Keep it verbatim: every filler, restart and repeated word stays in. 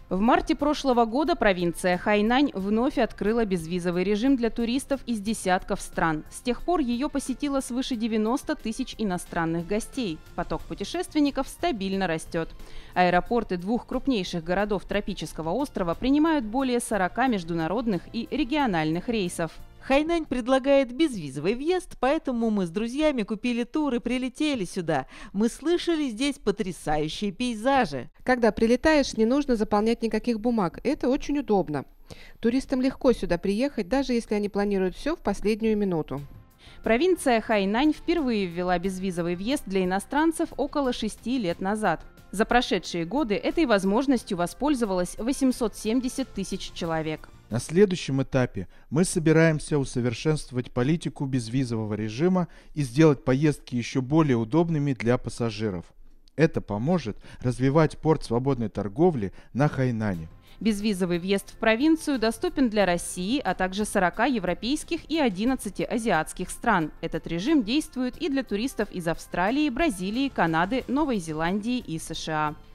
В марте прошлого года провинция Хайнань вновь открыла безвизовый режим для туристов из десятков стран. С тех пор ее посетило свыше девяноста тысяч иностранных гостей. Поток путешественников стабильно растет. Аэропорты двух крупнейших городов тропического острова принимают более сорока международных и региональных рейсов. Хайнань предлагает безвизовый въезд, поэтому мы с друзьями купили тур и прилетели сюда. Мы слышали здесь потрясающие пейзажи. Когда прилетаешь, не нужно заполнять никаких бумаг. Это очень удобно. Туристам легко сюда приехать, даже если они планируют все в последнюю минуту. Провинция Хайнань впервые ввела безвизовый въезд для иностранцев около шести лет назад. За прошедшие годы этой возможностью воспользовалось восемьсот семьдесят тысяч человек. На следующем этапе мы собираемся усовершенствовать политику безвизового режима и сделать поездки еще более удобными для пассажиров. Это поможет развивать порт свободной торговли на Хайнане. Безвизовый въезд в провинцию доступен для России, а также сорока европейских и одиннадцати азиатских стран. Этот режим действует и для туристов из Австралии, Бразилии, Канады, Новой Зеландии и США.